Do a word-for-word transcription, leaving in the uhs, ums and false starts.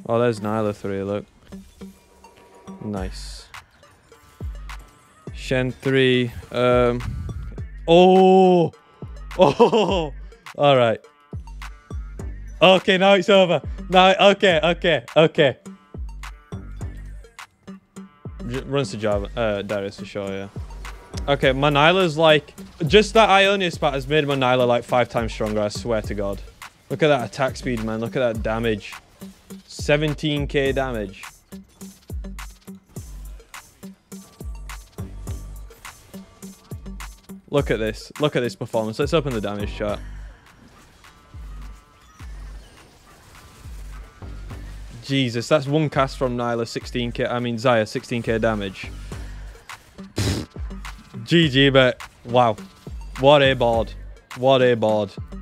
Oh, there's Nyla three, look. Nice. Shen three. Um. Oh! Oh! Alright. Okay, now it's over. Now, okay, okay, okay. J runs to Java, uh, Darius for sure, yeah. Okay, my Nyla's like... Just that Ionia spat has made my Nyla like five times stronger, I swear to God. Look at that attack speed, man. Look at that damage. seventeen K damage. Look at this. Look at this performance. Let's open the damage chart. Jesus, that's one cast from Nyla, sixteen K. I mean, Zaya, sixteen K damage. G G, but wow. What a board. What a board.